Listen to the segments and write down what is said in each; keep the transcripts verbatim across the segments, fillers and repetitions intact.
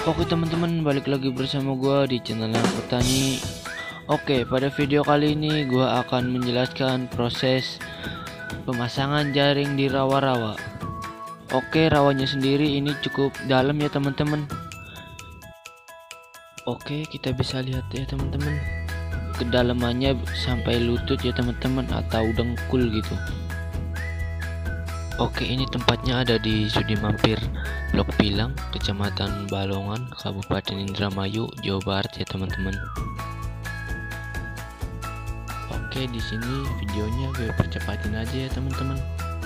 Oke teman-teman, balik lagi bersama gua di channel Petani. Oke, pada video kali ini gua akan menjelaskan proses pemasangan jaring di rawa-rawa. Oke, rawanya sendiri ini cukup dalam ya teman-teman. Oke, kita bisa lihat ya teman-teman, kedalamannya sampai lutut ya teman-teman, atau dengkul gitu. Oke, ini tempatnya ada di Sudi Mampir, Blok Pilang, Kecamatan Balongan, Kabupaten Indramayu, Jawa Barat ya teman-teman. Oke, di sini videonya gue percepatin aja ya teman-teman.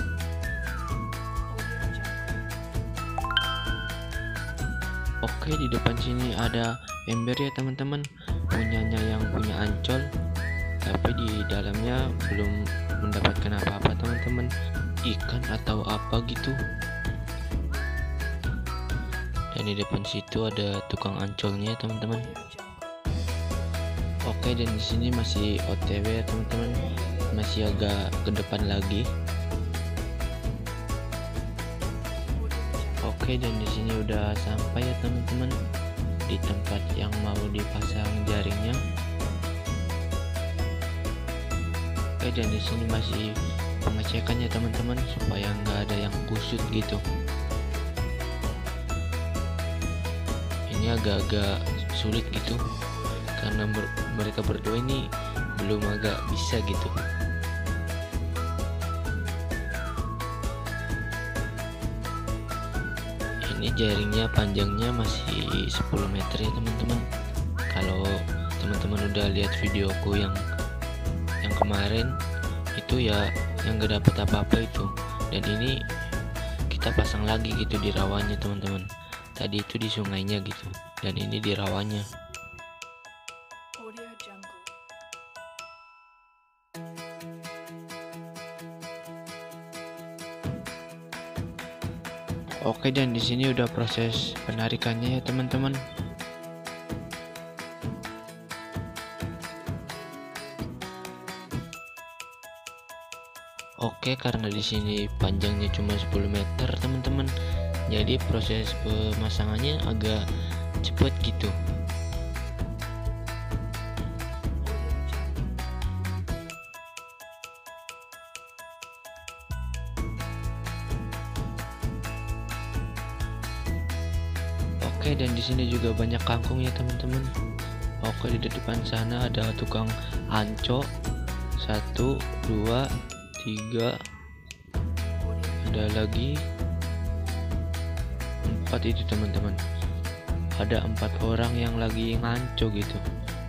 Oke, di depan sini ada ember ya teman-teman, punyanya yang punya Ancol, tapi di dalamnya belum mendapatkan apa-apa teman-teman, ikan atau apa gitu. Dan di depan situ ada tukang ancolnya teman-teman. Oke, dan di sini masih O T W ya teman-teman, masih agak ke depan lagi. Oke, dan di sini udah sampai ya teman-teman di tempat yang mau dipasang jaringnya. Oke, dan di sini masih pengecekannya teman-teman supaya nggak ada yang kusut gitu. Ini agak-agak sulit gitu karena ber mereka berdua ini belum agak bisa gitu. Ini jaringnya panjangnya masih sepuluh meter ya teman-teman. Kalau teman-teman udah lihat videoku yang yang kemarin itu ya, yang gak dapet apa-apa itu. Dan ini kita pasang lagi gitu di rawanya teman-teman. Tadi itu di sungainya gitu, dan ini di rawanya. Oke, dan di sini udah proses penarikannya ya teman-teman. Oke, karena di sini panjangnya cuma sepuluh meter teman-teman, jadi proses pemasangannya agak cepet gitu. Oke, dan di sini juga banyak kangkung ya teman-teman. Oke, di depan sana ada tukang anco, satu, dua, tiga, ada lagi empat itu teman-teman. Ada empat orang yang lagi nganco gitu.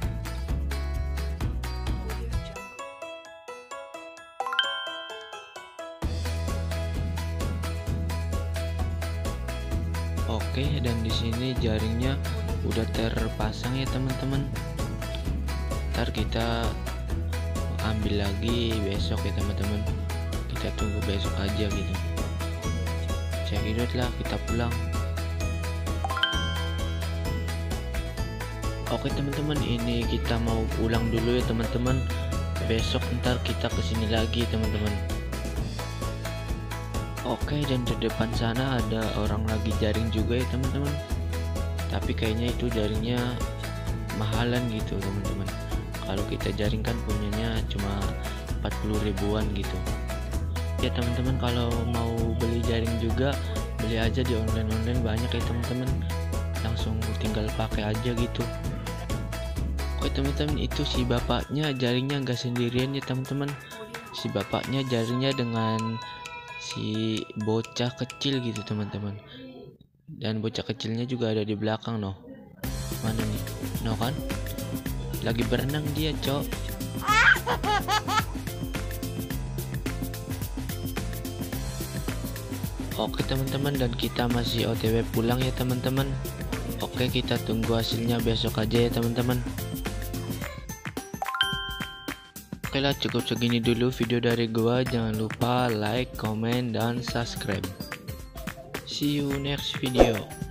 Oke, dan di sini jaringnya udah terpasang ya teman-teman. Ntar kita ambil lagi besok ya teman-teman. Kita tunggu besok aja gitu. Cekidot lah, kita pulang. Oke teman-teman, ini kita mau pulang dulu ya teman-teman. Besok ntar kita kesini lagi teman-teman. Oke, dan di depan sana ada orang lagi jaring juga ya teman-teman. Tapi kayaknya itu jaringnya mahalan gitu teman-teman. Kalau kita jaring kan punyanya cuma empat puluh ribuan gitu. Ya teman-teman, kalau mau beli jaring juga beli aja di online-online, banyak ya teman-teman. Langsung tinggal pakai aja gitu. Oke teman-teman, itu si bapaknya jaringnya nggak sendirian ya teman-teman. Si bapaknya jaringnya dengan si bocah kecil gitu teman-teman. Dan bocah kecilnya juga ada di belakang noh. Mana nih? No kan? Lagi berenang dia, cok. Oke teman-teman, dan kita masih O T W pulang ya teman-teman. Oke, kita tunggu hasilnya besok aja ya teman-teman. Oke lah, cukup segini dulu video dari gua. Jangan lupa like, comment, dan subscribe. See you next video.